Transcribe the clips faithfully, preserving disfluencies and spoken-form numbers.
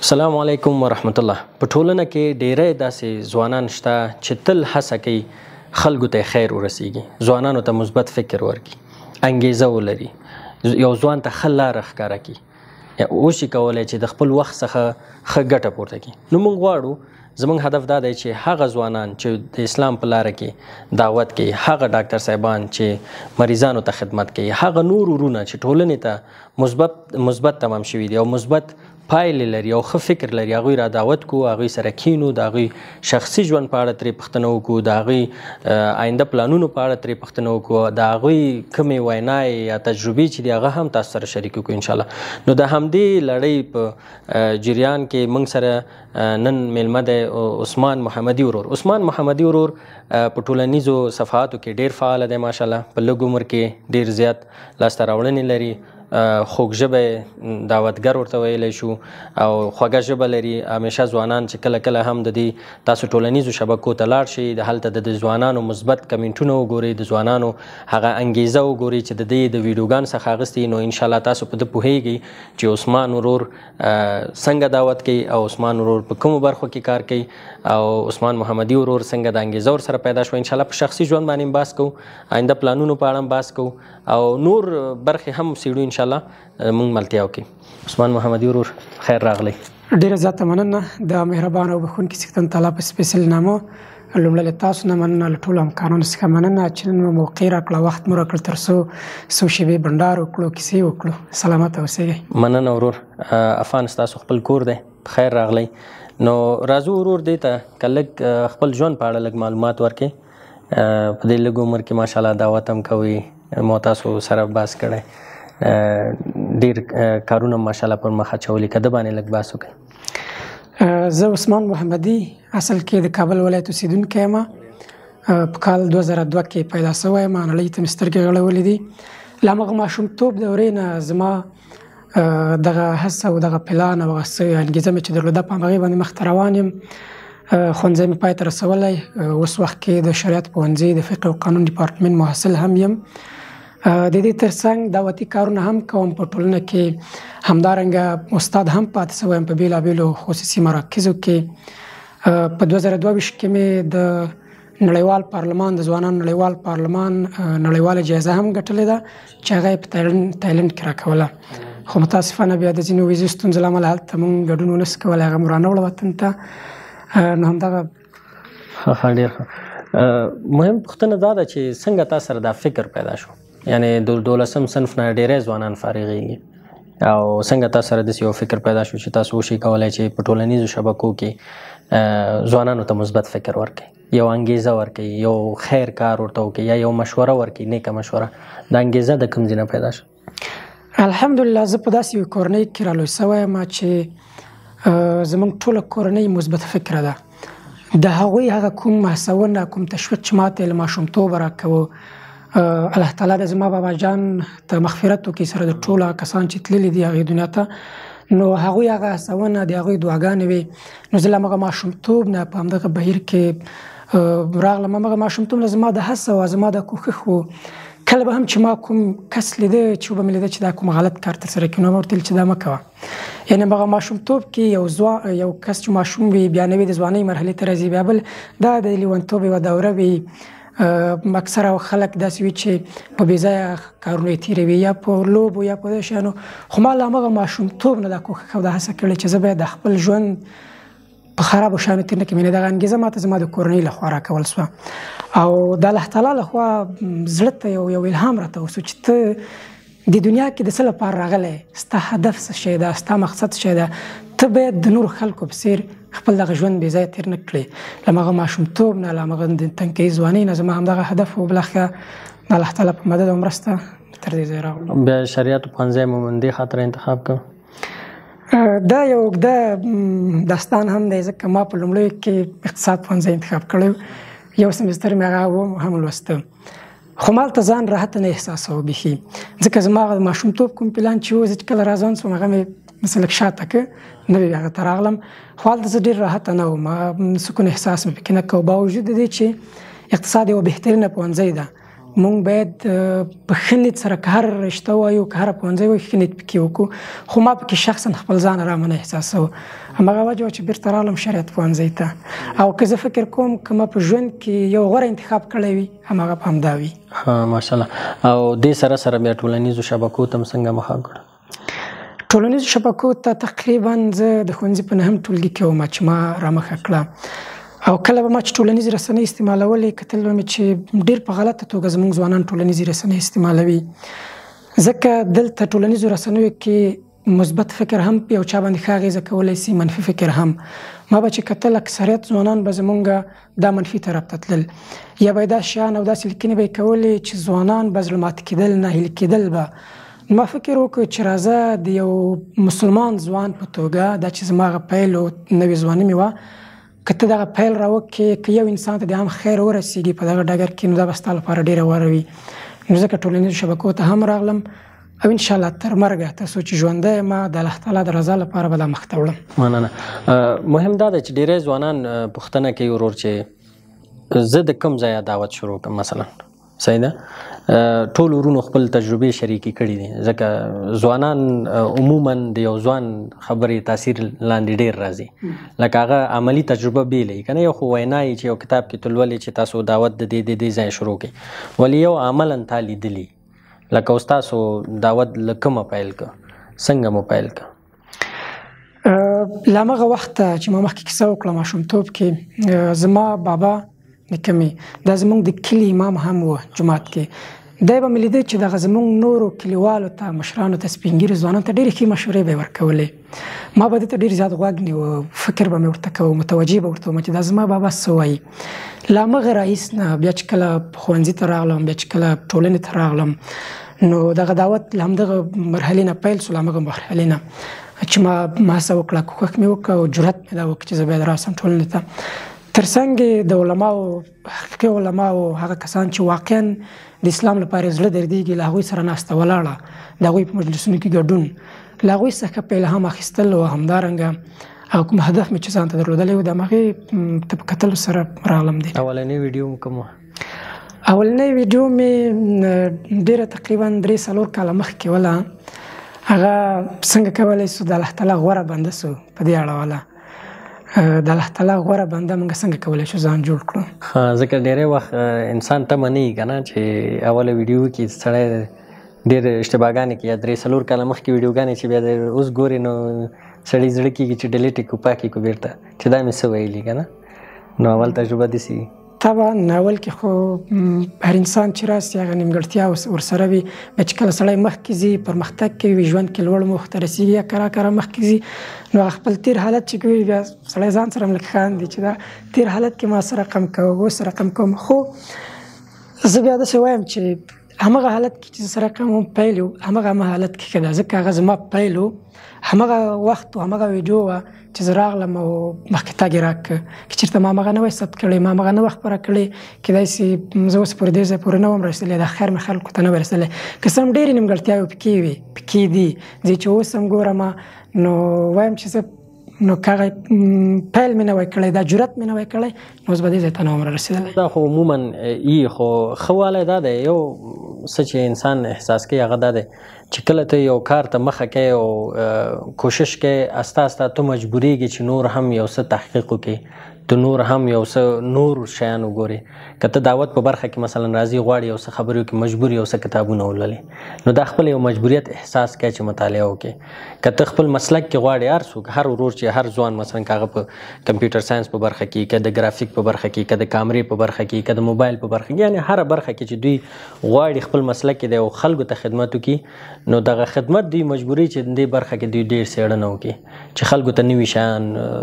السلام علیکم ورحمت الله. په ټولنه کې ډیری داسې ځوانان شته چې تل هڅه کوي خلکو ته خیر ورسیږي، ځوانانو ته مثبت فکر ورکړي، انګیزه ولري، یو ځوان ته ښه لاره ښکاره کړي، وشي کولی چې د خپل وخت څخه ښه ګټه پورته کړي. نو موږ غواړو، زموږ هدف دا دی چې هغه ځوانان چې د اسلام په لاره کې دعوت کوي، هغه ډاکټر صاحبان چې مریضانو ته خدمت کوي، هغه نور ورونه چې ټولنې ته مثبت مثبت تمام شوي دي او مثبت پایلې لري او ښه فکر لري، هغوی را دعوت کړو، هغوی سره کینو، د هغوی شخصي ژوند په اړه ترې پوښتنه وکړو، د هغوی آینده پلانونو په اړه ترې پوښتنه وکړو، د هغوی کومې ویناوې یا تجربې چې دي هغه هم تاسو سره شریک کړو انشاءالله. نو د همدې لړۍ په جریان کې موږ سره نن میلمه دی عثمان محمدي ورور. عثمان محمدي ورور په ټولنیزو صفحاتو کې ډېر فعاله دی ماشاءالله، په لږ عمر کې ډېر زیات لاسته راوړنې لري، خوږ ژبه دعوتګر ورته ویلی شو او خوږه ژبه لري. همیشه ځوانان چې کله کله هم د دې تاسو ټولنیزو شبکو ته لاړ شئ، د هلته د ځوانانو مثبت کمنټونه وګورئ، د ځوانانو هغه انګیزه وګورئ چې د دې د ویډیوګانو څخه اخیستې، نو انشاءالله تاسو په ده پوهیږئ چې عثمان ورور څنګه دعوت کوي او عثمان ورور په کومو برخو کې کار کوي او عثمان محمدي ورور څنګه د انګیزه ورسره پیدا شوه. انشاءالله په شخصي ژوند باندې هم بحث کوو، آینده پلانونو په اړه هم بحث کوو او نور برخې هم څېړو انشاءالله موږ ملتیا وکړي. عثمان محمدي ورور خیر راغلی. ډېره زیاته مننه د مهربان او بښونکي څښتن تعالی په سپېڅلي نامه. لومړی له تاسو نه مننه، له ټولو همکارانو څخه مننه چې نن مو موقع راکړه، وخت مو راکړ تر څو څو شېبې بنډار وکړو، کیسې وکړو. سلامت اوسئ. مننه ورور. افغان ستاسو خپل کور دی، خیر راغلی. نو راځو ورور دې ته که لږ خپل ژوند په اړه لږ معلومات ورکړئ. په دې لږ عمر کې ماشاءالله دعوت هم کوئ، ما تاسو سره بحث کړی، ډېر کارونه ماشاءالله پر مخ اچولي، که ده باندې لږ بحث وکړئ. زه عثمان محمدي اصل کې د کابل ولایت اوسېدونکی یم. په کال دوه زره دوه کې پیدا شوی یم، نړۍ ته مې سترګې غړولې دي. له همغه ماشومتوب دورې نه زما دغه هڅه او دغه پلان او هغه څه انګېزه مې چې درلوده په همغې باندې مخته روان یم. ښوونځی مې پای ته رسولی، اوس وخت کې د شریعت پوهنځي د فقه او قانون ډیپارټمنټ محصل هم یم. د دې ترڅنګ دعوتي کارونه هم کوم، په ټولنه کې همدارنګه استاد هم پاتې شوی یم په بېلابېلو خصوصي مراکزو کې. په دوه زره دوه ویشت کې مې د نړیوال پارلمان د ځوانانو نړیوال پارلمان نړیواله جایزه هم ګټلې ده چې هغه یې په تایلنډ کې راکوله، خو متاسفانه بیا د ځینو ویزو ستونزو له امله هلته موږ ګډون ونه شو کولی، هغه مو رانه وړه وطن ته. نو همدغه ښه ډېر ښه. مهم پوښتنه دا ده چې څنګه تا سره دا فکر پیدا شو؟ یعنې د دولسم صنف نه ډېری ځوانان فارغېږي او څنګه تاسو سره داسې یو فکر پیدا شو چې تاسو وشئ کولی چې په ټولنیزو شبکو کې ځوانانو ته مثبت فکر ورکړئ، یو انګیزه ورکړئ، یو خیر کار ورته وکړئ یا یو مشوره ورکړئ، نیکه مشوره؟ دا انګیزه د کوم ځای نه پیدا شو؟ الحمدلله زه په داسې یوې کورنۍ کې رالوی شوی یم چې زموږ ټوله کورنۍ مثبت فکره ده. د هغوی هغه کوم هڅونه، کوم تشویق چې ما ته یې له ماشومتوبه راکوه، الله تعالی د زما بابا جان ته مغفرت وکړي، سره د ټولو کسان چې تللي دي هغې دنیا ته، نو هغوی هغه هڅونه د هغوی دعاګانې وې. نو زه له همغه ماشومتوب نه په همدغه بهیر کې راغلم. همغه ماشومتوب نه زما د هڅه او زما د کوښښ و. کله به هم چې ما کوم کس لیده چې وبه مې لیده چې دا کوم غلط کار ترسره کړي، نو ما ورته ویل چې دا مه کوه. یعنې همغه ماشومتوب کې یو ځوان یو کس چې ماشوم وي، بیا نوې د ځوانۍ مرحلې ته راځي، بیا بل دا د لیونتوب یوه دوره وي. اکثره خلک داسې وي چې په بې ځایه کارونو یې تېروي، یا په لوبو یا په داسې شیانو. خو ما له همغه ماشومتوب نه دا کوښښ او دا هڅه کړې چې زه باید د خپل ژوند په خرابو شیانو تېر نه کړم. یعنې دغه انګېزه ما ته زما د کورنۍ لخوا راکول شوه او د الله تعالی لخوا زړه ته یو یو الهام راته وشو چې ته د دنیا کې د څه لپاره راغلی، ستا هدف څه شی ده، ستا مقصد څه شی ده. ته باید د نورو خلکو په څېر خپل دغه ژوند بې ځایه تېر نه کړې. له همغه ماشومتوب نه، له همغه د تنکۍ ځوانۍ نه زما همدغه هدف و. بالاخره د الله تعالی په مدد او مرسته تر دې ځای راغلم. بیا شریعت پوهنځی مو من دې خاطر انتخاب کړ؟ دا یو اوږده داستان هم دی، ځکه ما په لومړیو کې اقتصاد پوهنځی انتخاب کړی، یو سمستر مې هغه هم لوسته، خو ما هلته ځان راحت نه احساسوه بیخي، ځکه زما هغه ماشومتوب کوم پلان چې و، زه چې کله راځوان شوم هغه مې مثلا لږ شاته کړ، نوی هغه ته راغلم، خو هلته زه ډېر راحته نه وم، سکون احساس مې پکې نه کوه، باوجود د دې چې اقتصاد یوه بهترینه پوهنځی ده، مونږ باید په ښه نیت سره که هر رشته وایو که هر پوهنځی وایو ښه نیت پکې وکړو. خو ما پکې شخصا خپل ځان ارامه نه احساسوه. همغه وجه وه چې بیرته راغلم شریعت پوهنځي ته. او که زه فکر کوم که ما په ژوند کې یو غوره انتخاب کړی وي همغه به همدا وي. ماشاءالله. او دې سره سره بیا ټولنیزو شبکو ته هم څنګه مخه کړه؟ ټولنیزو شبکو ته تقریبا زه د ښوونځي په نهم ټولګي کې وم چې ما رامخه کړه. او کله به ما چې ټولنیزې رسنۍ استعمالولې کتل به مې چې ډېر په غلطه توګه زموږ ځوانان ټولنیزې رسنۍ استعمالوي. ځکه دلته ټولنیزو رسنیو کې مثبت فکر هم یو چا باندې ښه اغېزه کولی سي، منفي فکر هم. ما به چې کتل اکثریت ځوانان به زمونږ دا منفي طرف ته تلل، یا به یې داسې شیان او داسې لیکنې به یې کولې چې ځوانان به زړه ماتې کېدل، ناهیلي کېدل به. ما فکر وکړ چې راځه د یو مسلمان ځوان په توګه دا چې زما هغه پیل و نوې ځواني مې وه، که ته دغه پیل راوکړې که یو انسان ته د هم خیر ورسېږي په دغه ډګر کې نو دا به ستا لپاره ډېره غوره وي. نو ځکه ټولنیزو شبکو ته هم راغلم او انشاءالله تر مرګه تر څو چې ژوندی یم د الله تعالی د رضا لپاره به دا مخ ته وړم. مننه. مهم دا دی چې ډېری ځوانان پوښتنه کوي ورور چې زه د کوم ځایه دعوت شروع کړم مثلا. صحیح ده؟ ټول ورونو خپل تجربې شریکې کړي دي، ځکه ځوانان عموما د یو ځوان خبرې تاثیر لاندې ډېر راځي، لکه هغه عملي تجربه بېله وي که نه. یو خو وینا یي چې یو کتاب کې ته لولې چې تاسو دعوت د دې د دې ځای شروع کړئ، ولې یو عملا تا لیدلي لکه اوس تاسو دعوت له کومه پیل که څنګه مو پیل که؟ له همغه وخته چې ما مخکې کیسه وکړه ماشومتوب کې زما بابا نیکه مې دا زموږ د کلي امام هم و جومات کې. دی به مې لیده چې دغه زموږ نورو کلیوالو ته مشرانو ته سپین ږیرو ځوانانو ته ډېرې ښې مشورې به یې ورکولې. ما به دې ته ډېر زیات غوږ نیوه، فکر به مې ورته کوه، متوجه به ورته وم چې دا زما بابا څه وایي. له همغه راهیس نه بیا چې کله ښوونځي ته راغلم، بیا چې کله ټولنې ته راغلم، نو دغه دعوت له همدغه مرحلې نه پیل شو. له همغه مرحلې نه چې ما ما هڅه وکړه، کوښښ مې وکړه او جرأت مې دا وکړ چې زه باید راسم ټولنې ته. تر څنګ د علماو حقیقي علماو هغه کسان چې واقعا د اسلام لپاره زړه دردېږي له هغوی سره ناسته ولاړه، د هغوی په مجلسونو کې ګډون، له هغوی څخه په الهام اخیستل او همدارنګه او کوم هدف مې چې ځان ته درلودلی و د همغې ته په کتلو سره راغلم. دی اولنۍ ویډیو کوم وه؟ اولنۍ ویډیو مې ډېره تقریبا درې څلور کاله مخکې وله. هغه څنګه کولی سو د الله تعالی غوره بنده سو په دې اړوله. د الله تعالی غوره بنده موږ څنګه کولی شو ځان جوړ کړو. ځکه ډېری وخت انسان تمه نه وي که نه چې اوله ویډیو کې سړی ډېر اشتباهګانې کوي، یا درې څلور کاله مخکې ویډیوګانې چې بیا د اوس ګورې نو سړی زړه کېږي چې ډیلیټ یې کړو، پاک یې کړو بېرته چې دا مې څه ویلي که نه. نو اول تجربه داسې وي. طبعا اول کې خو هر انسان چې راسي هغه نیمګړتیا ورسره وي. بیا چې کله سړی مخکې ځي پرمختګ کوي، ژوند کې لوړ موخو ته رسېږي یا کرا کرا مخکې ځي، نو هغه خپل تېر حالت چې کوي بیا سړی ځان سره هم لږ خاندي چې دا تېر حالت کې ما څه رقم کوه، اوس رقم کوم. خو زه بیا داسې وایم چې همغه حالت کې چې زه رقم هم پیل و همغه همه حالت کې ښه ده، ځکه هغه زما پیل و، همغه وخت و همغه ویډیو وه چې زه راغلم او مخکې تګ یې راکړه. که چېرته ما همغه نه وای ثبت کړی، ما همغه نه وه خپره کړې، کیدای سي زه اوس پورې دې ځای پورې نه وم رسېدلی، دا خیر مې خلکو ته نه وای رسېدلی. که څه هم ډېرې نیمګړتیاوې پکې وي، پکې دي، زه چې اوس هم ګورم نو وایم چې زه نو که هغه پیل مې نه وای کړی، دا جرأت مې نه وای کړی، نو اوس به دې ځای ته نه وم رسېدلی. دا خو عموما یي، خو ښه والی دا دی یو څه چې انسان احساس کوي هغه دا دی چې کله ته یو کار ته مخه کوې او کوشش کوې، استه استه ته مجبورېږي چې نور هم یو څه تحقیق وکړې، ته نور هم یو څه نور شیان وګورې. که ته دعوت په برخه کې مثلا راځي غواړې یو څه خبرې وکړې، مجبور یو څه کتابونه ولولې، نو دا خپل یو مجبوریت احساس کوي چې مطالعه وکړې. که ته خپل مسلک کې غواړې، هر څوک هر ورور چې هر ځوان مثلا که هغه په کمپیوټر ساینس په برخه کې، که د ګرافیک په برخه کې، که د کامرې په برخه کې، که د موبایل په برخه کې، یعنې هره برخه کې چې دوی غواړي خپل مسلک کې دی او خلکو ته خدمت وکړي، نو دغه خدمت دوی مجبوري چې دې برخه کې دوی ډېر څېړنه وکړي چې خلکو ته نوي شیان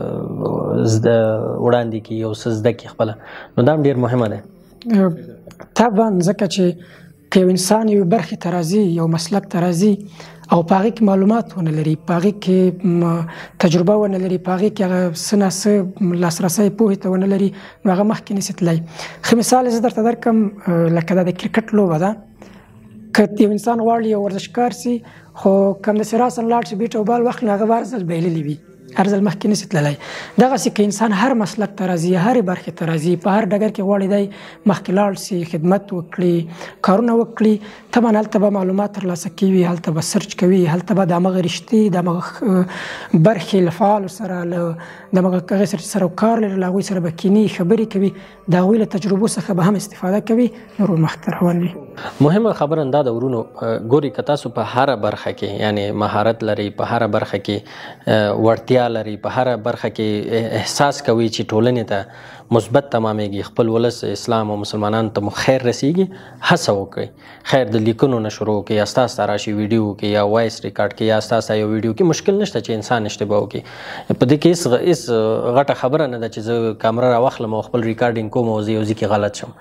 وړاندې کړي، یو څه زده کړي خپله. نو دا هم ډېر مهمه ده. طبعا ځکه چې که یو انسان یو برخې ته راځي، یو مسلک ته راځي او په هغې کې معلومات ونه لري، په هغې کې تجربه ونه لري، په هغې کې هغه څه نه څه لاسرسی پوهې ته ونه لري، نو هغه مخکې نشي تللی. ښه مثال زه درته درکړم، لکه دا د کرکټ لوبه ده. که یو انسان غواړي یو ورزشکار سي، خو که همداسې راسن لاړ شي بیټ او بال واخلي، هغه به هر ځل بایللي وي، هر ځل مخکې نشي تللی. دغسې که انسان هر مسلک ته راځي، هرې برخې ته راځي، په هر ډګر کې غواړي دی مخکې لاړ سي، خدمت وکړي، کارونه وکړي، طبعا هلته به معلومات ترلاسه کوي، هلته به سرچ کوي، هلته به د همغه رشتې د همغه برخې له فعالو سره، له د همغه هغې سره چې سره کار لري له هغوی سره به کیني، خبرې کوي، د هغوی له تجربو څخه به هم استفاده کوي، نور مخکې روان وي. مهمه خبره دا د ورونو ګوري که تاسو په هره برخه کې یعنی مهارت لري، په هره برخه کې وړتیا لري، په هره برخه کې احساس کوي چې ټولنې ته مثبت تمامېږي، خپل ولس اسلام او مسلمانانو ته مو خیر رسیږي، هڅه وکړئ. خیر د لیکنو نه شروع کړئ، یا ستاسو ته راشي ویډیو کې یا وایس ریکارډ کې یا ستاسو یو ویډیو کې، مشکل نشته چې انسان اشتباه وکړي. په دې کې هېڅ غټه خبره نه ده چې زه کامره راواخلم او خپل ریکارډینګ کوم او زه یو ځای کې غلط شم.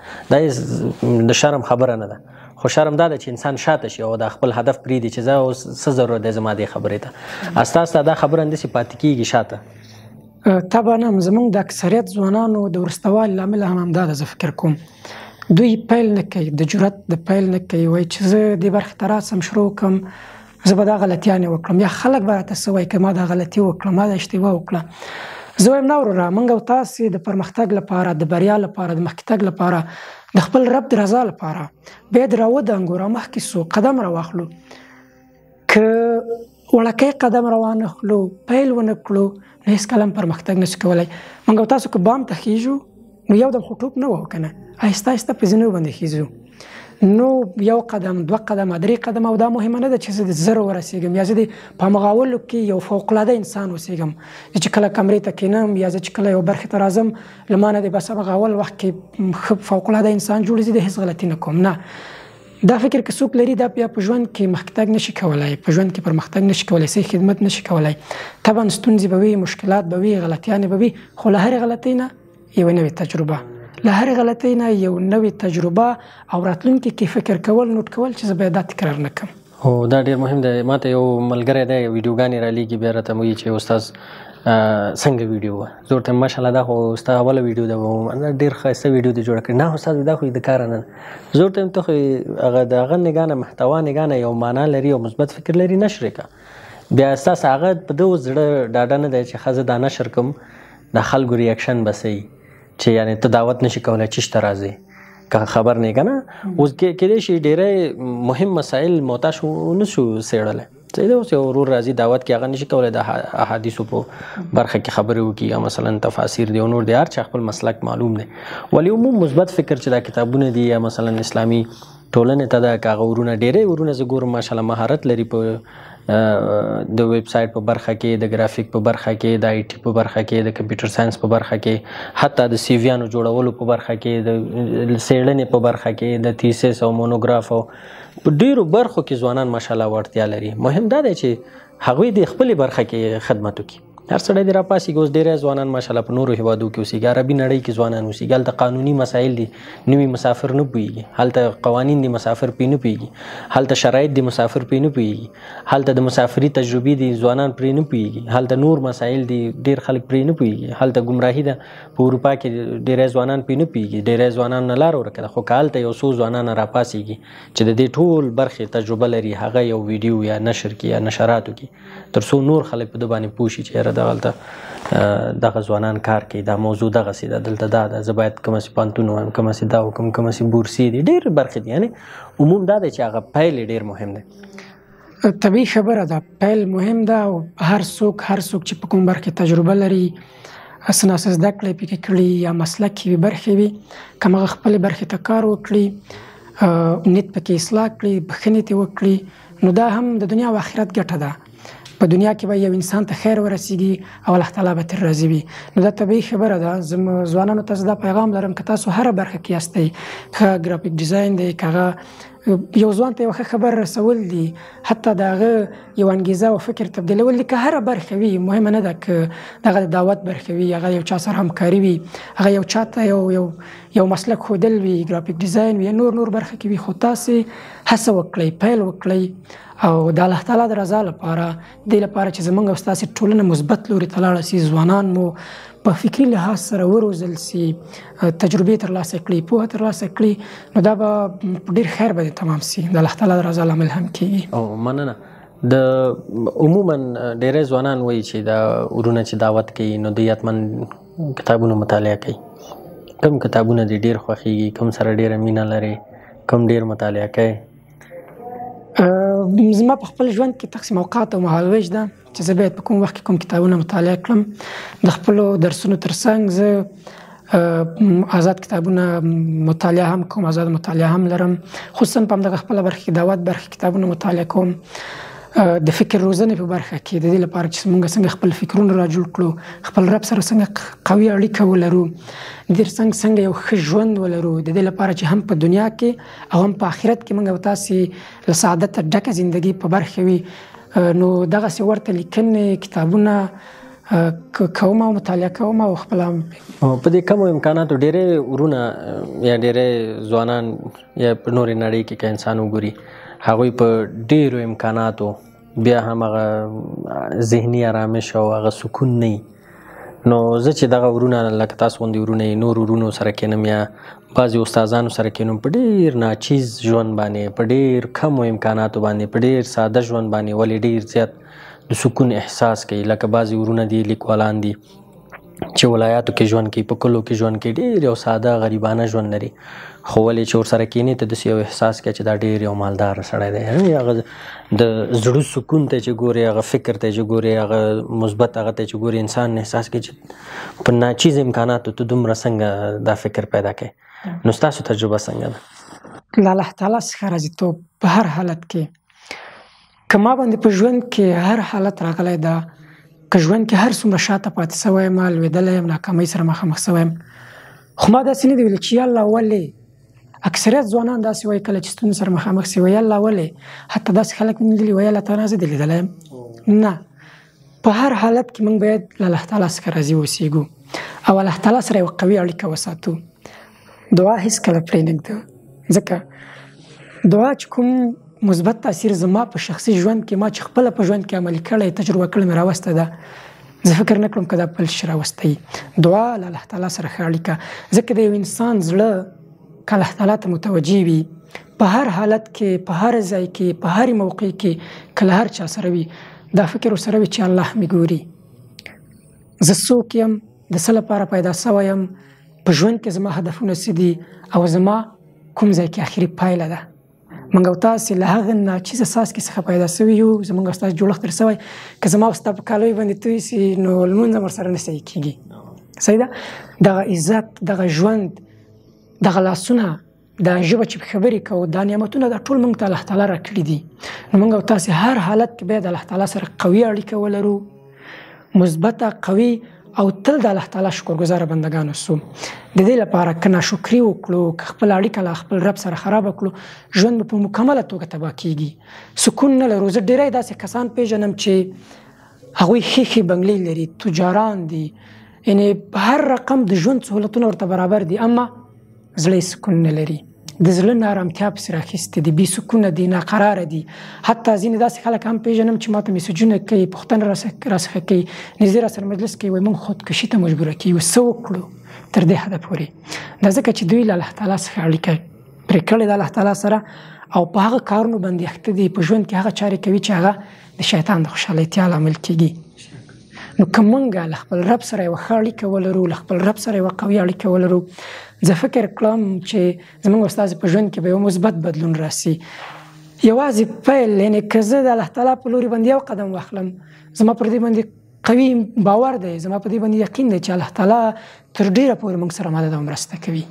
دا د شرم خبره نه ده، خو شرم دا ده چې انسان شاته شي او د خپل هدف پرېږدي چې زه اوس څه ضرورت دی زما دې خبرې ته. ستاسو ته دا خبره همداسې پاتې کېږي شاته. طبعا هم زموږ د اکثریت ځوانانو د وروسته لامل هم همدا ده. زه فکر کوم دوی پیل نه کوي، د جرأت د پیل نه کوي، وایي چې زه دې برخې ته راسم شروع کړم، زه به دا غلطیانې وکړم، یا خلک به راته څه وایي که ما دا غلطي وکړه، ما دا اشتباه وکړه. زه وایم نه وروره، موږ او تاسې د پرمختګ لپاره، د بریا لپاره، د مخکې تګ لپاره، د خپل رب د رضا لپاره باید راودانګو، را مخکې سو، قدم راواخلو. که وړوکی قدم راوانخلو، پیل ونه کړو، نو هېڅکله هم پرمختګ نشو کولی. موږ او تاسو که بام ته خیږو نو یو دم خو ټوپ نه وهو که نه، آهسته آهسته په زینو باندې خیږو. نو یو قدم، دوه قدمه، درې قدمه، او دا مهمه نه ده چې زه د زرو ورسېږم یا زه د په همغه اولو کې یو فوقالعاده انسان اوسېږم. زه چې کله کمرې ته کښېنم یا زه چې کله یو برخې ته راځم، له ما نه د بس همغه اول وخت کې ښه فوقالعاده انسان جوړ زه د هېڅ غلطي نه کوم. نه، دا فکر که څوک لري دا بیا په ژوند کې مخکې تګ نشي کولی، په ژوند کې پرمختګ نشي کولی، صحیح خدمت نشي کولی. طبعا ستونزې به وي، مشکلات به وي، غلطیانې به وي، خو له هرې غلطۍ نه یوه نوې تجربه، له هرې غلطۍ نه یو نوې تجربه او راتلونکي کې فکر کول، نوټ کول چې زه باید دا تکرار نه کړم. هو دا ډېر مهم دی. ما ته یو ملګری دی ویډیوګانې رالیږي، بیا راته وایي چې استاد څنګه ویډیو وه؟ زه ورته ماشاءالله دا خو ستا اوله ویډیو ده، ډېر ښایسته ویډیو دې جوړه کړې. نه استاد دا خو د کاره نه ده. زه ورته وایم ته خو هغه د هغه نګاه نه، محتوا نګاه نه یو معنا لري او مثبت فکر لري، نشر یې کړه. بیا ستاسو هغه په دغو زړه ډاډه نه دی چې ښه زه دا نشر کړم، د خلکو ریاکشن به څه وي، چې یعنې ته دعوت نشي کولی چېرته راځې، که خبر نه یې که نه. اوس کېدای شي ډېری مهم مسایل محتاج نشو څېړلی، صحیح ده. اوس یو ورور راځي دعوت کې، هغه نشي کولی د احادیثو په برخه کې خبرې وکړي، یا مثلا تفاسیر دی او نور دی، هر چا خپل مسلک معلوم دی. ولی عموم مثبت فکر چې دا کتابونه دي یا مثلا اسلامي ټولنې ته ده، که هغه ورونه، ډېری ورونه زه ګورم ماشاءالله مهارت لري په د ویب سایټ په برخه کې، د ګرافیک په برخه کې، د آی ټي په برخه کې، د کمپیوټر ساینس په برخه کې، حتی د سی ویانو جوړولو په برخه کې، د څېړنې په برخه کې، د تیسیس او مونوګراف او په ډېرو برخو کې ځوانان ماشاءالله وړتیا لري. مهم دا دی چې هغوی د خپلې برخه کې خدمت وکړي. هر سړی دې راپاسېږي. اوس ډېری ځوانان ماشاءالله په نورو هېوادو کې اوسېږي، عربي نړۍ کې ځوانان اوسېږي، هلته قانوني مسایل دي، نوي مسافر نه پوهېږي، هلته قوانین دي مسافر پرې نه پوهېږي، هلته شرایط دي مسافر پرې نه پوهېږي، هلته د مسافري تجربې دي ځوانان پرې نه پوهېږي، هلته نور مسایل دي ډېر خلک پرې نه پوهېږي، هلته ګمراهي ده، په اروپا کې ډېری ځوانان پرې نه پوهېږي، ډېری ځوانان نه لاره ورکه ده. خو که هلته یو څو ځوانان راپاسېږي چې د دې ټول برخې تجربه لري، هغه یو ویډیو یا نشر کې یا نشراتو کې، تر څو نور خلک په ده باندې پوه شي چې یاره دغلته دغه ځوانان کار کوي، دا موضوع دغسې ده، دلته دا ده، زه باید کومسې پوهنتون ووایم، کومسې دا وکړم، کومسې بورسي دي، ډېرې برخې دي. یعنې عموم دا دی چې هغه پیل یې ډېر مهم دی. طبیعي خبره ده، پیل مهم ده، او هر څوک هر څوک چې په کوم برخې تجربه لري، څه ناڅه زده کړې پکې کړي یا مسلک یې برخې وي، که همغه خپلې برخې ته کار وکړي، نیت پکې اصلاح کړي، بښنې ترې وکړي، نو دا هم د دنیا او آخرت ګټه ده. په دنیا کې به یو انسان ته خیر ورسیږي او الله تعالی به ترې راضي وي. نو دا طبیعي خبره ده. زه ځوانانو ته زه دا پیغام لرم، که تاسو هره برخه کې یاستئ، ښه ګرافیک ډیزاین دی، که هغه یو ځوان ته یو ښه خبر رسول دي، حتی د هغه یو انګیزه او فکر تبدیلول دي، که هره برخه وي، مهمه نه ده که دغه د دعوت برخه وي، هغه یو چا سره همکاري وي، هغه یو چا ته یو یو یو مسلک ښودل وي، ګرافیک ډیزاین وي، نور نور برخه کې وي، خو تاسې هڅه وکړئ، پیل وکړئ، او د الله تعالی د رضا لپاره، دې لپاره چې زموږ او ستاسې ټولنه مثبت لوري ته لاړه سي، ځوانان مو په فکري لحاظ سره وروزل سي، تجربې ترلاسه کړي، پوهه ترلاسه کړي، نو دا به په ډېر خیر باندې تمام سي، د الله تعالی د رضا لامل هم کېږي. او مننه. د عموما ډېری ځوانان وایي چې دا ورونه چې دعوت کوي نو دوی حتما کتابونه مطالعه کوي. کوم کتابونه دې ډېر خوښېږي؟ کوم سره ډېره مینه لري؟ کوم ډېر مطالعه کوي؟ زما په خپل ژوند کې تقسیم اوقات او مهالویش ده چې زه باید په کوم وخت کې کوم کتابونه مطالعه کړم. د خپلو درسونو ترڅنګ زه آزاد کتابونه مطالعه هم کوم، آزاد مطالعه هم لرم. خصوصا په همدغه خپله برخه کې دعوت برخه کتابونه مطالعه کوم. د فکر روزنې په برخه کې د دې لپاره چې موږ څنګه خپل فکرونه را جوړ کړو، خپل رب سره څنګه قوي اړیکه ولرو، د دې څنګه څنګه یو ښه ژوند ولرو، د دې لپاره چې هم په دنیا کې او هم په آخرت کې موږ او تاسې له سعادته ډکه زندګي په برخه وي. نو دغسې ورته لیکنې کتابونه کوم او مطالعه کوم او خپله په دې کمو امکاناتو ډېری ورونه یا ډېری ځوانان یا په نورې نړۍ کې که انسان وګوري هغوی په ډېرو امکاناتو بیا هم هغه ذهني آرامش او هغه سکون نه وي. نو زه چې دغه ورونه لکه تاسو غوندې ورونه یې نور ورونو سره کینم یا بعضې استادانو سره کینم په ډېر ناچیز ژوند باندې، په ډېر کمو امکاناتو باندې، په ډېر ساده ژوند باندې ولې ډېر زیات د سکون احساس کوي. لکه بعضې ورونه دي لیکوالان دي چې ولایاتو کې ژوند کوي، په کلو کې ژوند کوي، ډېر یو ساده غریبانه ژوند لري، خو ولې چې ورسره کښېنې ته داسې یو احساس کوي چې دا ډېر یو مالدار سړی دی. هغه د زړه سکون ته چې ګورې، هغه فکر ته چې ګورې، هغه مثبت هغه ته چې ګورې، انسان احساس کوي چې په ناچیز امکاناتو ته دومره څنګه دا فکر پیدا کوي. نو ستاسو تجربه څنګه ده؟ له الله تعالی څخه راضیتوب په هر حالت کې، که ما باندې په ژوند کې هر حالت راغلی ده، که ژوند کې هر څومره شاته پاتې شوی یم، لوېدلی یم، ناکامۍ سره مخامخ شوی یم، خو ما داسې نه دي ویلي چې یالله ولې. اکثریت ځوانان داسې وایي کله چې ستونزو سره مخامخ شي، وایي یالله ولې. حتی داسې خلک مې لیدلي وایي الله تعالی زه دې لیدلی یم. نه، په هر حالت کې موږ باید له الله تعالی څخه راضي اوسېږو او الله تعالی سره یوه قوي اړیکه وساتو. دعا هېڅکله پرې نه ږدو، ځکه دعا چې کوم مثبت تاثیر زما په شخصي ژوند کې ما چې خپله په ژوند کې عملي کړی، تجربه کړې مې راوسته ده، زه فکر نه کړم که دا بل شي راوستی. دعا له الله تعالی سره ښه اړیکه، ځکه د یو انسان زړه که الله تعالی ته متوجه وي، په هر حالت کې، په هر ځای کې، په هر موقع کې، که له هر چا سره وي، دا فکر ورسره وي چې الله مې ګوري، زه څوک یم، د څه لپاره پیدا شوی یم، په ژوند کې زما هدفونه څه دي او زما کوم ځای کې آخري پایله ده. موږ او تاسې له هغه ناچیز اساس کې څخه پیدا شوي یو، زموږ او ستاسو جوړښت تر شوی، که زما او ستا په کالیو باندې توی سي نو لمونځ هم ورسره نه صحیح کېږي. صحیح ده؟ دغه عزت، دغه ژوند، دغه لاسونه، دا ژبه چې خبرې کوو، دا نعمتونه دا ټول موږ ته الله تعالی راکړي دي. نو موږ او تاسې هر حالت کې باید الله تعالی سره قوي اړیکه ولرو، مثبته، قوي او تل د الله تعالی شکرګزاره بندګان اوسو. د دې لپاره که ناشکري وکړو، که خپل اړیکه له خپل رب سره خرابه کړو، ژوند به په مکمله توګه تباه کېږي، سکون نه لرو. زه ډېری داسې کسان پیژنم چې هغوی ښې ښې بنګلې لري، تجاران دي، یعنې هر رقم د ژوند سهولتونه ورته برابر دي، اما زړه یې سکون نه لري، د زړه نه ارامتیا پسې راخیستې دي، بې سکونه دي، ناقراره دي. حتی ځینې داسې خلک هم پیژنم چې ما ته میسجونه کوي، پوښتنه راڅخه کوي، نږدې راسره مجلس کوي، وایي موږ خودکشي ته مجبوره کوي، څه وکړو تر دې حده پورې. دا ځکه چې دوی له الله تعالی څخه اړیکه پرې کړې ده الله تعالی سره او په هغه کارونو باندې اخته دي، په ژوند کې هغه چارې کوي چې هغه د شیطان د خوشحالتیا لامل کېږي. نو که موږ له خپل رب سره یوه ښه اړیکه ولرو، له خپل رب سره یوه قوي اړیکه ولرو، زه فکر کړم چې زموږ او ستاسې په ژوند کې به یو مثبت بدلون راسي. یوازې پیل، یعنې که زه د الله تعالی په لوري باندې یو قدم واخلم، زما پر دې باندې قوي باور دی، زما په دې باندې یقین دی چې الله تعالی تر ډېره پورې موږ سره مدد او مرسته کوي.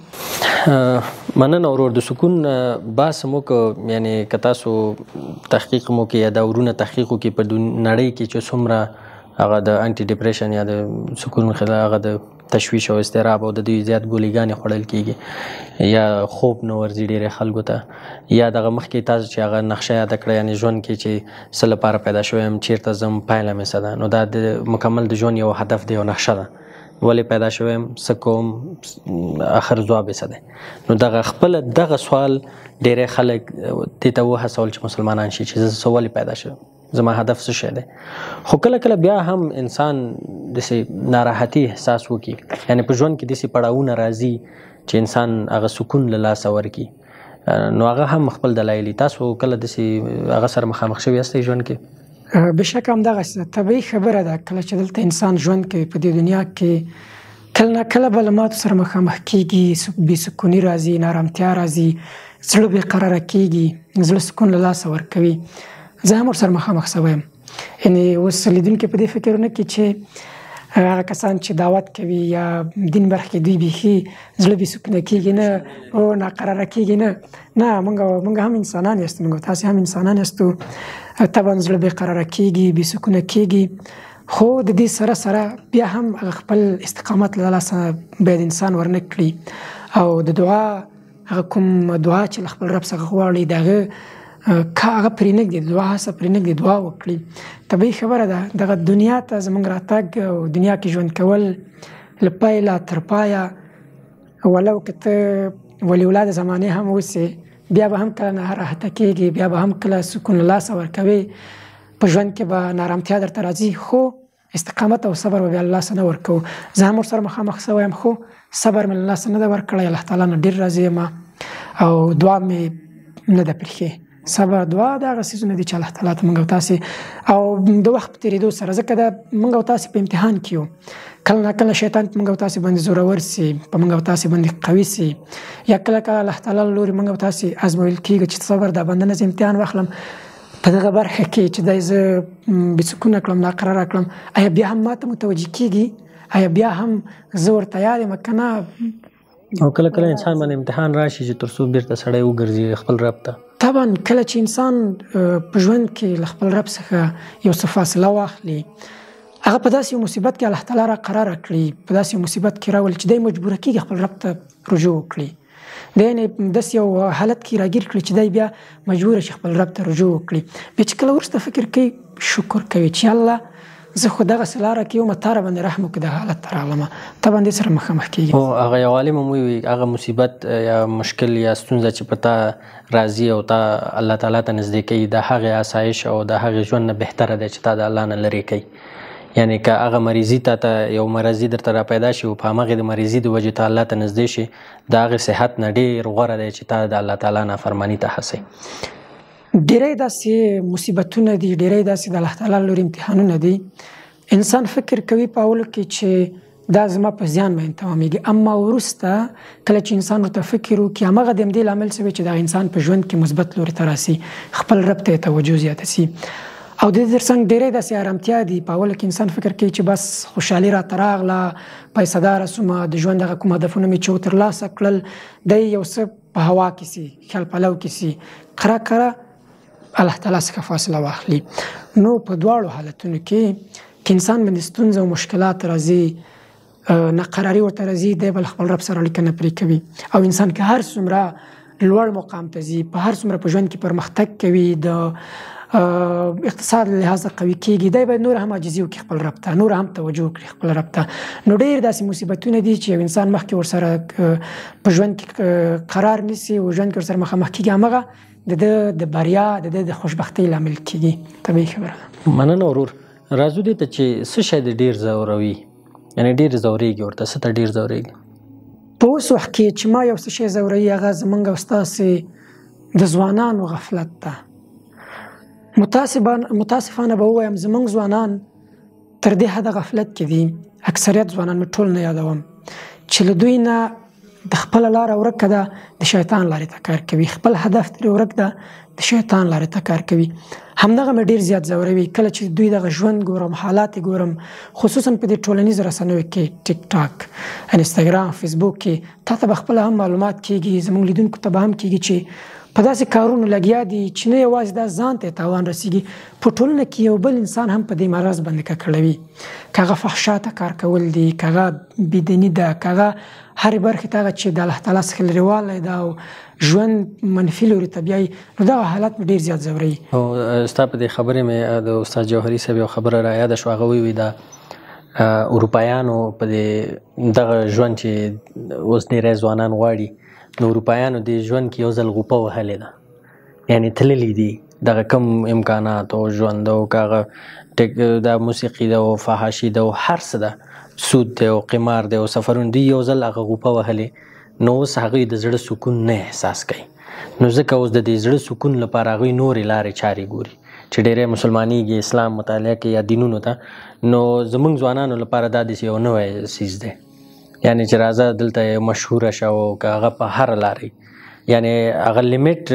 مننه ورور. د سکون بحث مو که یعنې که تاسو تحقیق مو کې یا دا ورونه تحقیق وکړي په نړۍ کې چې څومره هغه د انټي ډپریشن یا د سکون خلاف هغه د تشویش او اضطراب او د دوی زیات ګولېګانې خوړل کېږي یا خوب نه ورځي ډېری خلکو ته، یا دغه مخکې تاسو چې هغه نقشه یاده کړه یعنې ژوند کې چې څه لپاره پیدا شوی یم، چېرته ځم، پایله مې څه ده. نو دا د مکمل د ژوند یو هدف دی، یو نقشه ده، ولې پیدا شوی یم، څه کوم، آخر ځواب یې څه دی. نو دغه خپله دغه سوال ډېری خلک دې ته وهڅول چې مسلمانان شي چې زه ولې پیدا شوم، زما هدف څه شی دی. خو کله کله بیا هم انسان داسې ناراحتي احساس وکړي، یعنې په ژوند کې داسې پړاوونه راځي چې انسان هغه سکون له لاسه ورکړي. نو هغه هم خپل دلایل. تاسو کله داسې هغه سره مخامخ شوي یاستئ ژوند کې؟ بشک همدغسې طبیعي خبره ده. کله چې دلته انسان ژوند کوي په دې دنیا کې، کله نه کله به له ماتو سره مخامخ کېږي، بې سکوني راځي، نارامتیا راځي، زړه بې قراره کېږي، زړه سکون له لاسه ورکوي. زه هم ورسره مخامخ شوی یم. یعنې اوس لیدونکي په دې فکر ونه کړي چې هغه کسان چې دعوت کوي یا دین برخه کې دوی بیخي زړه بې سکونه کېږي نه او ناقراره کېږي. نه نه موږ موږ هم انسانان یاستو، موږ تاسې هم انسانان یاستو. طبعا زړه بې قراره کېږي، بې سکونه کېږي، خو د دې سره سره بیا هم هغه خپل استقامت له لاسه باید انسان ورنه کړي او د دعا هغه کوم دعا چې له خپل رب څخه غواړي د هغه هغه پرې نږدي، د دعا هڅه پرې نږدي، دعا وکړي. طبیعي خبره ده دغه دنیا ته زموږ راتګ او دنیا کې ژوند کول له پیله تر پایه، ولو که ته ولي اولاد زمانې هم اوسې، بیا به هم کله ناراحته کېږي، بیا به هم کله سکون له لاسه ورکوي، په ژوند کې به نارامتیا درته راځي، خو استقامت او صبر به بیا له لاسه نه ورکوو. زه هم ورسره مخامخ شوی یم، خو صبر مې له لاسه نه ده ورکړی. الله تعالی نه ډېر راضي یم او دعا مې نه ده پرېښې. صبر دعا د هغه څیزونه دي چې الله تعالی ته موږ او تاسې او د وخت په تېرېدو سره، ځکه د موږ او تاسې په امتحان کې یو، کله نه کله شیطان په موږ او تاسې باندې زورور سي، په موږ او تاسې باندې قوي سي، یا کله کله الله تعالی له لورې موږ او تاسې ازمویل کېږي چې صبر دا بنده نه زه امتحان واخلم په دغه برخه کې چې دی زه بې سکونه کړم، ناقراره کړم، آیا بیا هم ماته متوجه کېږي؟ آیا بیا هم زه ورته یاد یم که نه؟ او کله کله انسان باندې امتحان راشي چې تر څو بیرته سړی وګرځي خپل رب ته. طبعا کله چې انسان په ژوند کې له خپل رب څخه یو څه فاصله واخلي، هغه په داسې یو مصیبت کې الله تعالی را قراره کړي، په داسې یو مصیبت کې راولي چې دی مجبوره کېږي خپل رب ته رجوع وکړي. دی یعنې داسې یو حالت کې راګیر کړي چې دی بیا مجبوره شي خپل رب ته رجوع وکړي. بیا چې کله وروسته فکر کوي، شکر کوي چې الله زه خو دغسې لاره کې یم، تا راباندې رحم وکړي، دغه حالت ته راغلم، طبعا دې سره مخامخ کېږي. او هغه یو عالم هم وایي هغه مصیبت یا مشکل یا ستونزه چې په تا راځي او تا الله تعالی ته نږدې کوي، د هغې آسایش او د هغې ژوند نه بهتره دی چې تا د الله نه لرې کوي. یعنې که هغه مریضي تا ته یو مرضي درته را پیدا شي او په همغې د مریضي د وجې ته الله ته نږدې شي، د هغې صحت نه ډېر غوره دی چې تا د الله تعالی نافرماني ته هڅوي. ډېری داسې مصیبتونه دي، ډېری داسې د الله تعالی له لورې امتحانونه دي. انسان فکر کوي په اولو کې چې دا زما په زیان باندې تمامېږي، اما وروسته کله چې انسان ورته فکر وکړي، همغه د همدې لامل شوی چې دغه انسان په ژوند کې مثبت لوري ته راسي، خپل رب ته یې توجه زیاته سي. او د دې تر څنګ ډېری داسې ارامتیا دي، په اوله کې انسان فکر کوي چې بس خوشحالي راته راغله، پیسه داره سومه، د ژوند هغه کوم هدفونه مې چې وترلاسه کړل، دی یو څه په هوا کې سي، خیال پلو کې سي، قره قره الله تعالی څخه فاصله واخلي. نو په دواړو حالتونو کې که انسان باندې ستونزه او مشکلات راځي، ناقراري ورته راځي، دی به خپل رب سره اړیکه نه پرې کوي. او انسان که هر څومره لوړ مقام ته ځي، په هر څومره په ژوند کې پرمختګ کوي، د اقتصاد له لحاظه قوي کېږي، دی باید نور هم عاجزي وکړي خپل رب ته، نور هم توجه وکړي خپل رب ته. نو ډېر داسې مصیبتونه دي چې یو انسان مخکې ورسره په ژوند کې قرار نیسي او ژوند کې ورسره مخامخ کېږي، همغه د ده د بریا، د ده د خوشبختۍ لامل کېږي. طبیعي خبره ده. مننه ورور. راځو دې ته چې څه شی دې ډېر ځوروي، یعنې ډېر ځورېږي ورته، څه ته ډېر ځورېږي؟ په اوس وخت کې چې ما یو څه شی ځوروي، هغه زموږ او ستاسې د ځوانانو غفلت ده. متاسفانه به ووایم زموږ ځوانان تر دې حده غفلت کې دي، اکثریت ځوانان مې ټول نه یادوم، چې له دوی نه د خپله لاره ورکه ده، د شیطان لارې ته کار کوي، خپل هدف ترې ورک ده، د شیطان لارې ته کار کوي. همدغه مې ډېر زیات ځوروي کله چې دوی دغه ژوند ګورم، حالات یې ګورم، خصوصا په دې ټولنیزو رسنیو کې، ټیک ټاک، انسټاګرام، فیسبوک کې، تا ته به خپله هم معلومات کېږي، زموږ لیدونکو ته به هم کېږي چې په داسې کارونو لګیا دي چې نه یوازې دا ځان ته تاوان رسېږي، په ټولنه کې یو بل انسان هم په دې مرض باندې ککړوي. که هغه فحشا ته کار کول دي، که هغه بېدیني ده، که هغه هرې برخې ته هغه چې د الله تعالی څخه لرېوالی ده او ژوند منفي لوري ته بیایي، نو دغه حالت مې ډېر زیات ځوروي. او ستا په دې خبرې مې د استاد جوهري صاحب یو خبره را یاده شوه، هغه ویوي د اروپایانو په دې دغه ژوند چې اوس ډېری ځوانان غواړي، نو اروپایانو دې ژوند کې یو ځل غوپه وهلې ده، یعنې تللي دي دغه کم امکانات او ژوند او که هغه د موسیقي ده او فحاشي ده او هر څه ده، سود دی او قمار دی او سفرونه، دوی یو ځل هغه غوپه وهلې، نو اوس هغوی د زړه سکون نه احساس کوي. نو ځکه اوس د دې زړه سکون لپاره هغوی نورې لارې چارې ګوري چې ډېری مسلمانېږي، اسلام مطالعه کوي یا دینونو ته. نو زموږ ځوانانو لپاره دا داسې یو نوی څیز دی، یعنی چې راځه دلته مشهوره شه او که هغه په هره لارې، یعنی هغه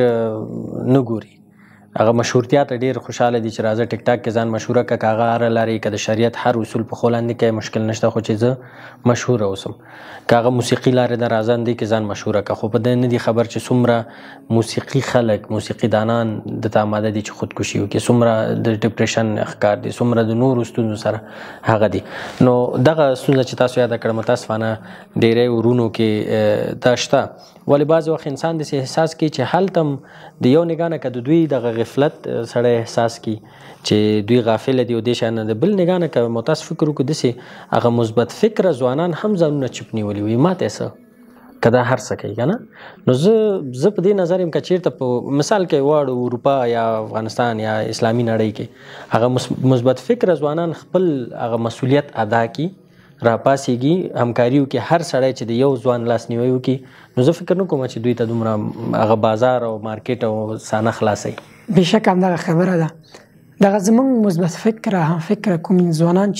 لیمیټ نه ګوري، هغه مشهورتیا ته ډېر خوشحاله دي چې راځه ټیک ټاک کې ځان مشهوره کړه، که هغه هره لارې که د شریعت هر اصول په خو لاندې کوي مشکل نشته، خو چې زه مشهوره اوسم. که هغه موسیقي لارې ده راځه دې کې ځان مشهوره کړه، خو په دې نه دي خبر چې څومره موسیقي خلک، موسیقي دانان د ته آماده دي چې خودکشي وکړي، څومره د ډپریشن ښکار دي، څومره د نورو ستونزو سره هغه دي. نو دغه ستونزه چې تاسو یاده کړه متاسفانه ډېری ورونو کې دا شته، ولې بعضې وخت انسان داسې احساس کوي چې هلته هم د یو نګاه نه که د دوی دغه غفلت سړی احساس کړي چې دوی غافله دي او دې شیانو نه، د بل نګاه نه که مو تاسو فکر وکړو داسې هغه مثبت فکره ځوانان هم ځانونه چپ نیولي وي، ما ته څه که دا هر څه کوي که نه. نو زه زه په دې نظر یم که چېرته په مثال کې واړو اروپا یا افغانستان یا اسلامي نړۍ کې هغه مثبت فکره ځوانان خپل هغه مسؤلیت ادا کړي، راپاسېږي، همکاري وکړي، هر سړی چې د یو ځوان لاسنیوی وکړي، نو زه فکر نه کوم چې دوی ته دومره هغه بازار او مارکیټ او سانه خلاصوي. بېشکه همدغه خبره ده. دغه زموږ مثبت فکره هم فکره کوم ځوانان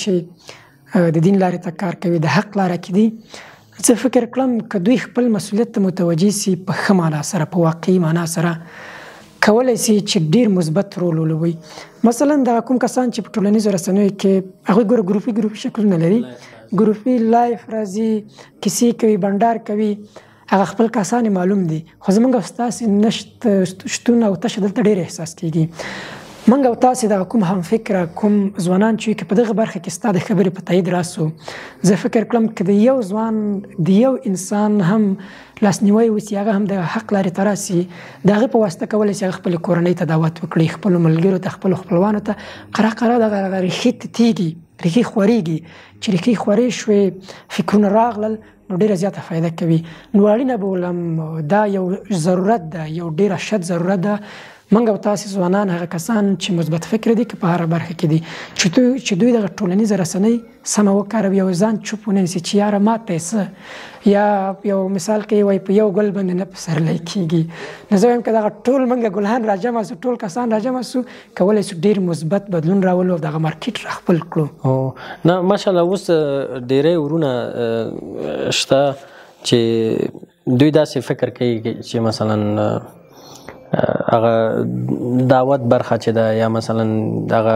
چې د دین لارې ته کار کوي، د حق لاره کې دي، زه فکر کړم که دوی خپل مسؤلیت ته متوجه سي، په ښه معنا سره، په واقعي معنا سره کولی سي چې ډېر مثبت رول ولوبوي. مثلا دغه کوم کسان چې په ټولنیزو رسنیو کې هغوی ګوره ګروپي ګروپي شکلونه لري، ګروپي لایف راځي، کیسې کوي، بنډار کوي، هغه خپل کسان معلوم دي، خو زموږ او ستاسې نشت شتون او تشه دلته ډېر احساس کېږي. موږ او تاسې دغه کوم همفکره کوم ځوانان چې که په دغه برخه کې ستا د خبرې په تایید راسو، زه فکر کړم که د یو ځوان د یو انسان هم لاسنیوی وسي، هغه هم د حق لارې ته راسي، د هغې په واسطه کولی سي هغه خپلې کورنۍ ته دعوت وکړي، خپلو ملګرو ته، خپلو خپلوانو ته قره قره دغه ریښې تتېږي، ریښې خورېږي، چې ریښې خورې شوې فکرونه راغلل نو ډېره زیاته فایده کوي. نو اړینه به ولم دا یو ضرورت ده، یو ډېر اشد ضرورت ده. موږ او تاسې ځوانان هغه کسان چې مثبت فکر دي که په هره برخه کې دي، چې دوی چې دوی دغه ټولنیزه رسنۍ سمه وکاروي او ځان چوپ ونه نیسي چې یاره ما ته یې څه، یا یو مثال کوي وایي په یو ګل باندې نه پسرلی کېږي. نو زه وایم که دغه ټول موږ ګلان راجمع سو، ټول کسان راجمع سو، کولی سو ډېر مثبت بدلون راولو او دغه مارکیټ را خپل کړو. نه ماشاءالله اوس ډېری ورونه شته چې دوی داسې فکر کوي چې مثلا هغه دعوت برخه چې ده، یا مثلا هغه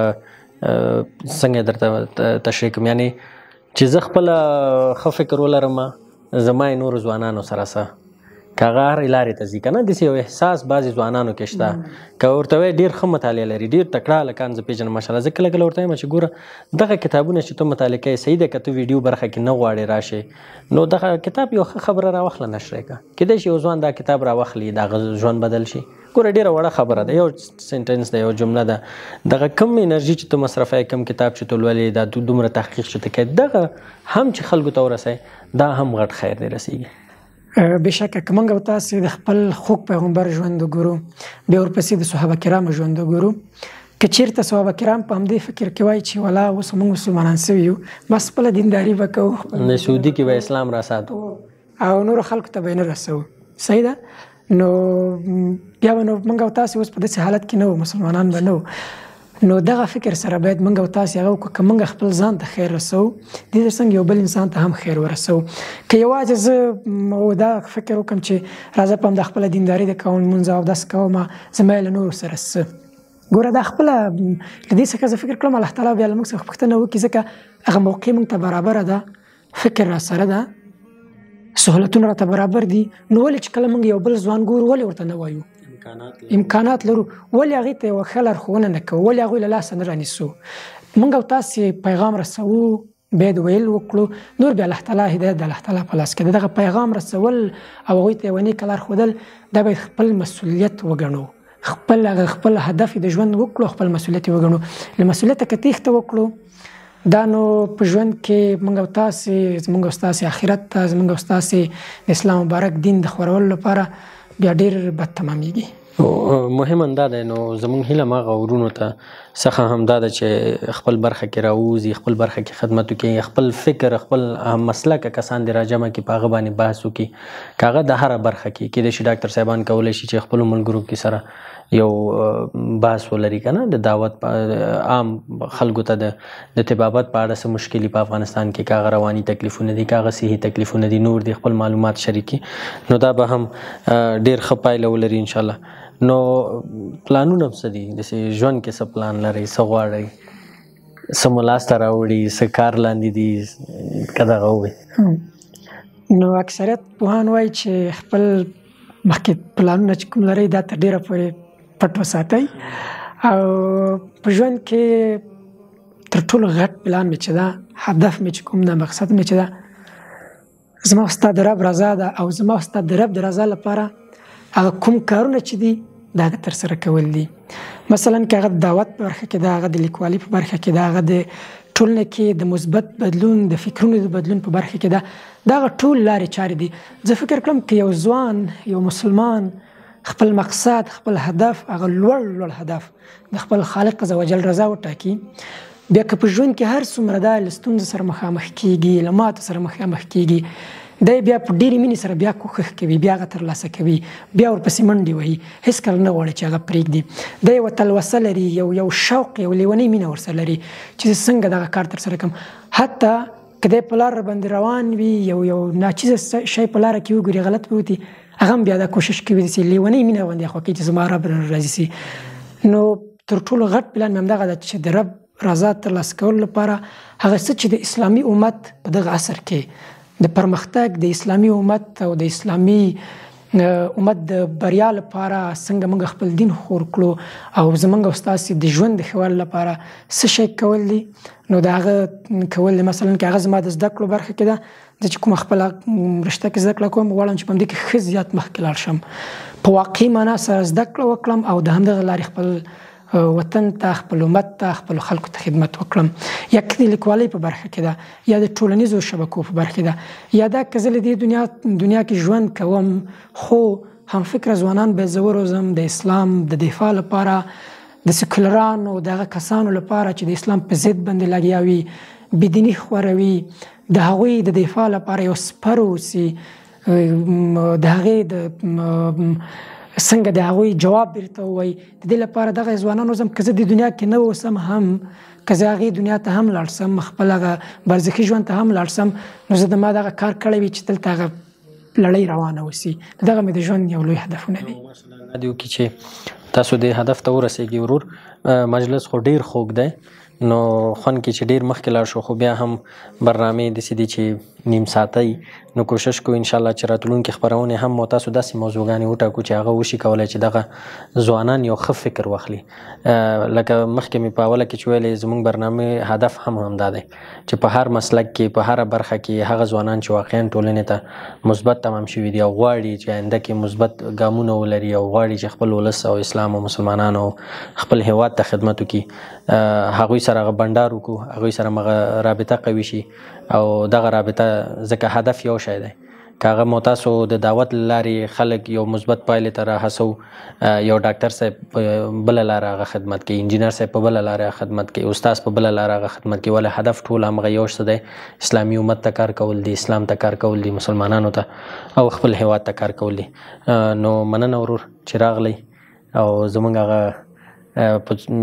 څنګه درته تشریح کوم، یعنی چې زه خپله ښه فکر ولرم، زما یې نورو ځوانانو سره څه، که هغه هرې لارې ته ځي که نه، داسې یو احساس بعضې ځوانانو کې شته، که ورته وایي ډېر ښه مطالعه لري، ډېر تکړه هلکان زه پېژنم ماشاءالله، زه کله کله ورته وایم چې ګوره دغه کتابونه چې ته مطالعه کوې صحیح ده، که ته ویډیو برخه کې نه غواړې راشې، نو دغه کتاب یو ښه خبره راواخله نشرې کړه، کیدای شي یو ځوان دا کتاب راواخلي، د هغه ژوند بدل شي. ګوره ډېره وړه خبره ده، یو سنټنس ده، یو جمله ده، دغه کم انرژي چې ته مصرفوې، کم کتاب چې ته لولې، دا دومره تحقیق چې ته کوې، دغه هم چې خلکو ته ورسوې، دا هم غټ خیر دی رسېږي. بېشکه که موږ او تاسې د خپل خوږ پیغمبر ژوند وګورو، بیا ورپسې د صحابه کرامو ژوند وګورو، که چېرته صحابه کرام په همدې فکر کې وایي چې ولا اوس موږ مسلمانان سوي یو، بس خپله دینداري به کوو، سعودي کې به اسلام راساتو او نورو خلکو ته به یې نه رسوو، صحیح ده. نو بیا به نو موږ او تاسې اوس په داسې حالت کې نه وو، مسلمانان به نه وو. نو دغه فکر سره باید موږ او تاسې هغه وکړو که موږ خپل ځان ته خیر رسوو، دې ترڅنګ یو بل انسان ته هم خیر ورسوو. که یوازې زه دا فکر وکړم چې راځه په همدا خپله دینداري د کوم لمونځ او اودس کومه، زما یې له نورو سره څه، ګوره دا خپله له دې څخه زه فکر کړم الله تعالی بیا له موږ څخه پوښتنه وکړي، ځکه هغه موقع موږ ته برابره ده، فکر را سره ده، سهولتونه راته برابر دي، نو ولې چې کله موږ یو بل ځوان ګورو ولې ورته نه وایو، امکانات لرو، ولې هغې ته یوه ښه لارښوونه نه کوو، ولې هغوی له لاسه نه رانیسو. موږ او تاسې پیغام رسوو، باید ویل وکړو، نور بیا الله تعالی هدایت د الله تعالی په لاس کې ده. دغه پیغام رسول او هغوی ته یوه نیکه لار ښودل، دا باید خپل مسؤلیت وګڼو، خپل هغه خپل هدف د ژوند وکړو، خپل مسؤلیت یې وګڼو. له مسؤلیته که تېښته وکړو، دا نو په ژوند کې موږ او تاسې، زموږ او ستاسې آخرت ته، زموږ او ستاسې د اسلام مبارک دین د خپرولو لپاره بیا ډېر بد تمامېږي. مهم دا دی نو زموږ هیله ماغه ورونو ته څخه هم دا ده چې خپل برخه کې راووځي، خپل برخه کې خدمت وکړي، خپل فکر خپل مسلکه کسان دې راجمع کړي، په هغه باندې بحث وکړي. که هغه د هره برخه کې کېدای شي ډاکټر صاحبان کولی شي چې خپلو ملګرو کې سره یو بحث ولري که نه، د دعوت عام خلکو ته د د طبابت په اړه څه مشکلي په افغانستان کې، که هغه رواني تکلیفونه دي، که هغه صحي تکلیفونه دي، نور دي خپل معلومات شریک کړي، نو دا به هم ډېر ښه پایله ولري انشاءالله. نو پلانونه څه دي؟ داسې ژوند کې څه پلان لرئ، څه غواړئ، څه مو لاسته راوړي، څه کار لاندې دي، که دغه ووایي؟ نو اکثریت پوهان وایي چې خپل مخکې پلانونه چې کوم لرئ دا تر ډېره پورې پټ وساتئ، او په ژوند کې تر ټولو غټ پلان مې چې ده، هدف مې چې کوم ده، مقصد مې چې ده، زما او ستا د رب رضا ده، او زما او ستا د رب د رضا لپاره هغه کوم کارونه چې دي دا هغه ترسره کول دي. مثلا که هغه د دعوت په برخه کې ده، هغه د لیکوالي په برخه کې ده، هغه د ټولنه کې د مثبت بدلون، د فکرونو د بدلون په برخه کې ده، دا هغه ټول لارې چارې دي. زه فکر کوم که یو ځوان، یو مسلمان خپل مقصد، خپل هدف، هغه لوړ لوړ هدف د خپل خالق عز وجل رضا وټاکي، بیا که په ژوند کې هر څومره دا له ستونزو سره مخامخ کېږي، له ماتو سره مخامخ کېږي، دی بیا په ډېرې مینې سره بیا کوښښ کوي، بیا هغه ترلاسه کوي، بیا ورپسې منډې وهي، هېڅکله نه غواړي چې هغه پرېږدي. دی یوه تلوسه لري، یو یو شوق، یو لیونۍ مینه ورسره لري چې زه څنګه دغه کار ترسره کړم. حتی که دی په لاره باندې روان وي، یو یو ناچیزه شی په لاره کې وګوري، غلط پروت وي، هغه هم بیا دا کوښښ کوي داسې لیونۍ مینه باندې خوا کوي چې زما رب راضي سي. نو تر ټولو غټ پلان مې همدغه ده چې د رب رضا ترلاسه کولو لپاره هغه څه چې د اسلامي امت په دغه عصر کې د پرمختګ، د اسلامي امت او د اسلامي امت د بریا لپاره څنګه موږ خپل دین خور کړو، او زموږ او ستاسې د ژوند د ښه والي لپاره څه شی کول دي، نو د هغه کول دي. مثلا که هغه زما د زده کړو برخه کې ده، زه چې کومه خپله رشته کې زده کړه کوم، غواړم چې په همدې کې ښه زیات مخکې لاړ شم، په واقعي معنا سره زده کړه وکړم، او د همدغه لارې خپل وطن ته، خپل امت ته، خپل خلکو ته خدمت وکړم. یا که د لیکوالۍ په برخه کې ده، یا د ټولنیزو شبکو په برخه کې ده، یا دا که زه له دې دنیا دنیا کې ژوند کوم، خو همفکره ځوانان به زه وروزم د اسلام د دفاع لپاره، د سیکولرانو دغه کسانو لپاره چې د اسلام په ضد باندې لګیا وي، بېدیني خوروي، د هغوی د دفاع لپاره یو سپر اوسي، د هغې د څنګه د هغوی جواب بیرته ووایي. د دې لپاره دغه ځوانان روزم، که زه د دنیا کې نه اوسم، هم که زه هغې دنیا ته هم لاړ سم، خپل هغه برزخي ژوند ته هم لاړ سم، نو زه د ما دغه کار کړی وي چې دلته هغه لړۍ روانه اوسي. دغه مې د ژوند یو لوی هدفونه دي. رادیو کې چې تاسو دې هدف ته ورسېږئ ورور، مجلس خو ډېر خوږ دی، نو خوند کې چې ډېر مخکې لاړ شو، خو بیا هم برنامې داسې دي چې نیم ساعتۍ، نو کوشش کوو انشاءالله چې راتلونکې خپرونې هم مو تاسو داسې موضوعګانې وټاکو چې هغه وشي کولی چې دغه ځوانان یو ښه فکر واخلي. لکه مخکې مې په اوله کې چې ویلې، زموږ برنامې هدف هم همدا دی چې په هر مسلک کې، په هره برخه کې هغه ځوانان چې واقعا ټولنې ته مثبت تمام شوي دي، او غواړي چې آینده کې مثبت ګامونه ولري، او غواړي چې خپل ولس او اسلام او مسلمانانو او خپل هیواد ته خدمت وکړي، هغوی سره هغه بنډار وکړو، هغوی سره مغه رابطه قوي شي. او دغه رابطه ځکه هدف یو شی دی، که هغه مو تاسو د دعوت له لارې خلک یو مثبت پایلې ته راهڅو، یو ډاکټر صاحب په بله لاره هغه خدمت کوي، انجینر صاحب په بله لاره خدمت کوي، استاد په بله لاره هغه خدمت کوي، ولې هدف ټول همغه یو څه دی، اسلامي امت ته کار کول دي، اسلام ته کار کول دي، مسلمانانو ته او خپل هیواد ته کار کول دي. نو مننه ورور چې راغلی، او زموږ هغه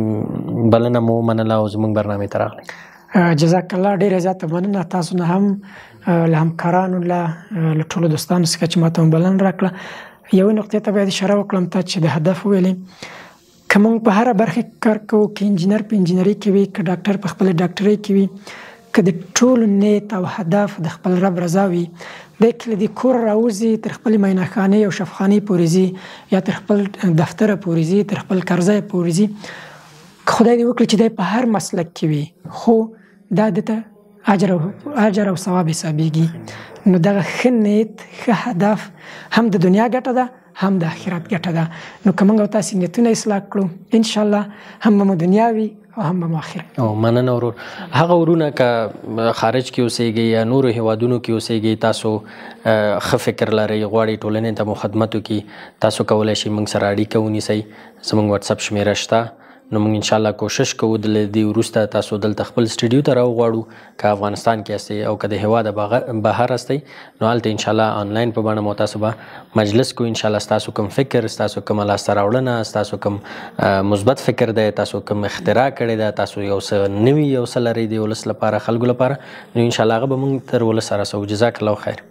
بلنه مو ومنله او زموږ برنامې ته راغلی. جزاک الله، ډېره زیاته مننه تاسو نه هم، له همکارانو، له ټولو دوستانو څخه چې ماته مو بلنه راکړه. یوې نقطې ته باید اشاره وکړم، تا چې د هدف وویلې، که موږ په هره برخه کې کار کوو، که انجینر په انجینري کې وي، که ډاکټر په خپله ډاکټرۍ کې وي، که د ټولو نیت او هدف د خپل رب رضا وي، دی که له دې کوره راوځي، تر خپلې معاینهخانې او شفاخانې پورې ځي، یا تر خپل دفتره پورې ځي، تر خپل کرزیه پورې ځي، که خدای دې وکړي چې دی په هر مسلک کې وي، خو دا دته اجر او اجر او ثواب حسابېږي. نو دغه ښه نیت، ښه هدف هم د دنیا ګټه ده، هم د آخرت ګټه ده. نو که موږ او تاسې نیتونه اصلاح کړو، انشاءالله هم به مو دنیا وي او هم به مؤخر. او مننه ورور. هغه ورونه که خارج کې اوسېږي یا نورو هیوادونو کې اوسېږي، تاسو ښه فکر لرئ، غواړئ ټولنې ته مو خدمت وکړي، تاسو کولی شئ موږ سره اړیکه ونیسئ. زموږ واتساپ شمیره شته، نو موږ انشاءالله کوشش کوو د دې وروسته تاسو دلته خپل سټوډیو ته راوغواړو. که افغانستان کې هستئ او که د هېواده بهر هستئ، نو هلته انشاءالله آنلاین په بڼه مو تاسو به مجلس کوو. انشاءالله ستاسو کوم فکر، ستاسو کومه لاسته راوړنه، ستاسو کوم مثبت فکر دی، تاسو کوم اختراع کړې ده، تاسو یو څه نوي یو څه لرئ د ولس لپاره، خلکو لپاره، نو انشاءالله هغه به موږ تر ولس سره رسوو. جزاک الله خیر.